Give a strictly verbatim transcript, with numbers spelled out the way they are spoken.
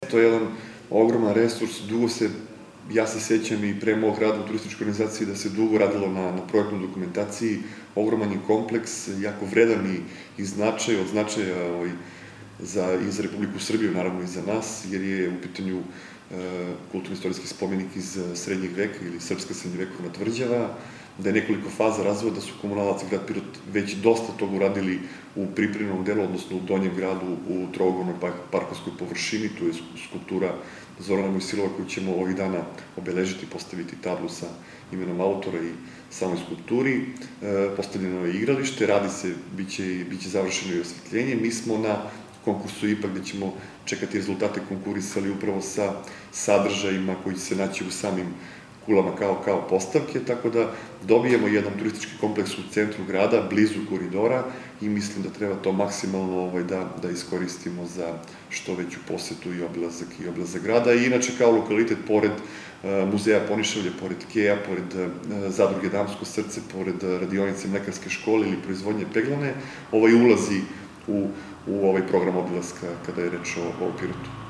To je jedan ogroman resurs, dugo se, ja se sećam i pre mog rada u turističkoj organizaciji da se dugo radilo na, na projektnoj dokumentaciji, ogroman je kompleks, jako vredan i, i značaj, od značaja ovaj, za, i za Republiku Srbiju, naravno i za nas, jer je u pitanju e, kulturno-istorijski spomenik iz srednjeg veka ili srpska srednjevekovna tvrđava, da je nekoliko faza razvoja, da su komunalci grad Pirot već dosta toga uradili u pripremnom delu, odnosno u donjem gradu, u trougolnoj parkovskoj površini, tu je skulptura Zorana Mojsilova koju ćemo ovih dana obeležiti, postaviti tablu sa imenom autora i samoj skulpturi. E, postavljeno je igralište, radi se, biće, biće završeno i osvetljenje. Mi smo na konkursu ipak gde ćemo čekati rezultate konkurisali upravo sa sadržajima koji će se naći u samim kulama kao, kao postavke, tako da dobijemo jedan turistički kompleks u centru grada, blizu koridora i mislim da treba to maksimalno ovaj, da, da iskoristimo za što veću posetu i obilazak i obilazak grada. I inače kao lokalitet, pored uh, muzeja Ponišavlje, pored Keja, pored uh, zadruge Damsko srce, pored uh, radionice mlekarske škole ili proizvodnje peglane, ovaj ulazi u, u ovaj program obilaska kada je reč o, o Pirotu.